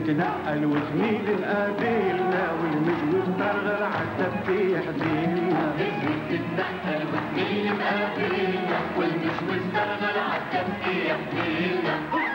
تتنقل وتميل نقابلنا والمجوز ترغل عالدبكة يحزينا. تتنقل وتميل نقابلنا والمجوز ترغل عالدبكة يحزينا.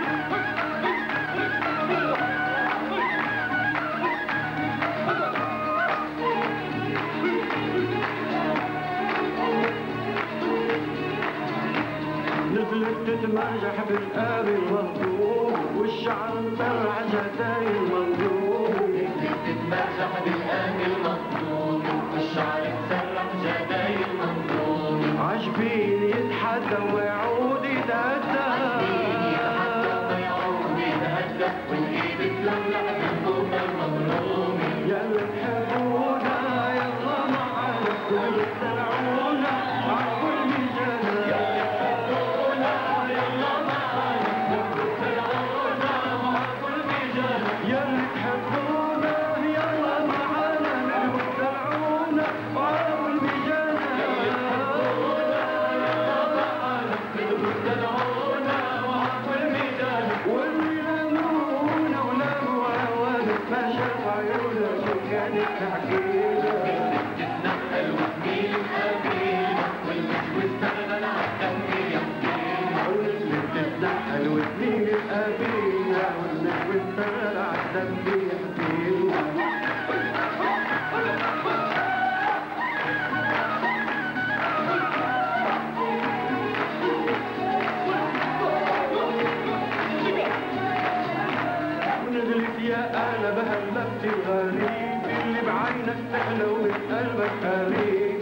نزلت تتمرجح بالقاب المهضوم والشعر مطلع جداي المنظوم. نزلت تتمرجح بالقاب المهضوم والشعر مطلع جداي المنظوم. عجبيني يتحدى ويعود يتهدى. عجبيني يتحدى ويعود يتهدى والايد تلملح بالفوق المظلوم. يلا تحبونا يلا معانا كل تدلعونا عالكل مجانا. يلا تحبونا يلا معانا نلوك تدلعونا وعالكل مجانا. واللي لامونا ولاموا عوانك ما شاف عيونا شو كانت تحكينا. تتنقل وتميل نقابلنا والمجوز ترغل عالدبكة يحكينا. واللي بتتنقل وتميل نقابلنا والمجوز ترغل عالدبكة يحكينا. ونزلت يا أنا بهاللفت الغريب اللي بعينك تحلى ومن قلبك قريب.